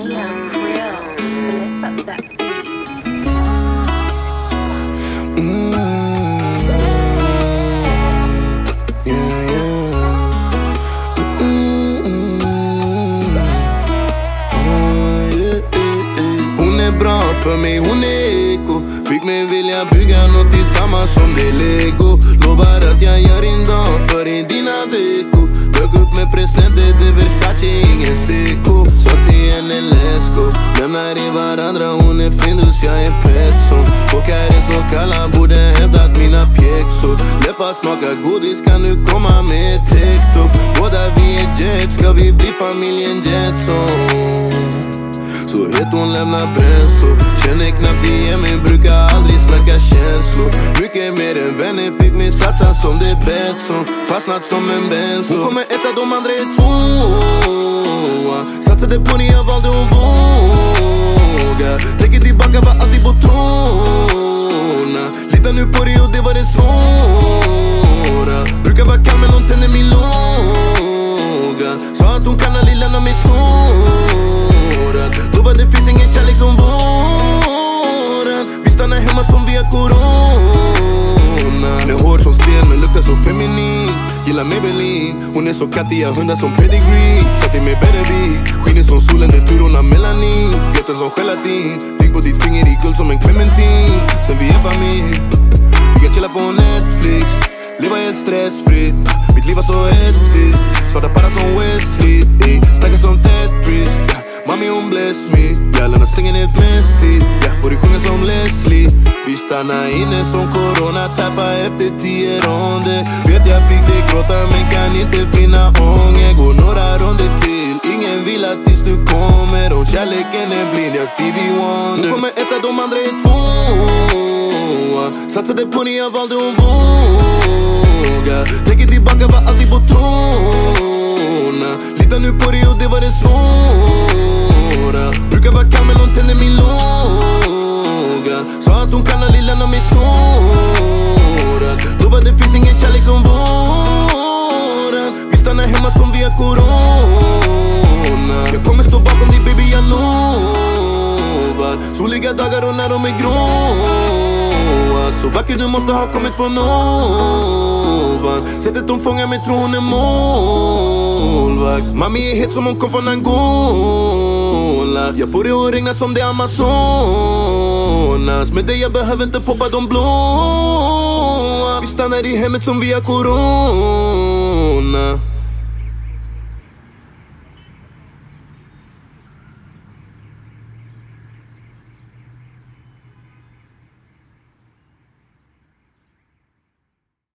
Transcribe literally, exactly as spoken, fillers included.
Young Krill, bless up that beats. Mm, yeah, yeah. Mm, mm, oh, yeah, yeah. Hon är bra för mig, hon är eko. Fick mig vilja bygga något tillsammans som det är Lego. Lovar att jag gör en dag för i dina veckor. Dök upp med presenter, det Versace, ingen seko. Sa till henne let's go. Lämnar i varandra, hon är Findus, jag är Petson. Folk här är så kalla, borde hämtat mina pjäxor. Läppar smakar godis, kan du komma med ett TikTok? Båda vi är jet, ska vi bli familjen Jetson? Så het hon lämnar bränsor. Känner knappt igen mig, brukar aldrig snacka känslor. Mycket mer än vänner, fick mig satsa som det är Betsson. Fastnat som en benzo. Hon kommer etta, de andra är tvåa. Satsade på det, jag valde att våga. Tänker tillbaka, var alltid på tårna. Litar nu på det och det var det svåra. Brukar vara kall men hon tänder min låga. Sa att hon kan aldrig lämna mig sårad. Lovar det finns ingen kärlek som våran. Vi stannar hemma som vi har corona. Hon är hård som sten men luktar så feminin. Gillar Maybelline. Hon är så kattig, jag hundar som pedigree. Satt i mig better be. Skiner som solen, det tur hon har melanin. Götten som gelatin. Ring på ditt finger i guld som en clementin. Sen vi är familj. Vi kan chilla på Netflix. Leva helt stressfritt. Mitt liv var så hetsigt. Svarta para som Wesley. Stackar som Tetris. Mami hon bless me. Bjällarna slänger helt mässigt. Ja, får du sjunga som Leslie. Vi stannar inne som corona. Tappar efter tio ronder. Vet jag fick dig gråta men kan inte finna ånger. Går några ronder till. Ingen vill att tills du kommer. Och kärleken är blind, jag Stevie Wonder. Hon kommer etta, de andra är tvåa. Satsade på det, jag valde att våga. Tänker tillbaka, var alltid på tårna. Litar nu på det och det var det svåra. Brukar vara kall men hon tänder min låga. Sa att hon kan aldrig lämna mig sårad. Lovar det finns ingen kärlek som våran. Vi stannar hemma som vi har corona. Jag kommer stå bakom dig baby, jag lovar. Soliga dagar och när de är gråa. Så vacker du måste ha kommit från ovan. Sättet hon fångar mig tror hon är målvakt. Mami är het som hon kom från Angola. Jag får det att regna som det Amazonas. Med dig jag behöver inte poppa de blåa. Vi stannar i hemmet som vi har corona.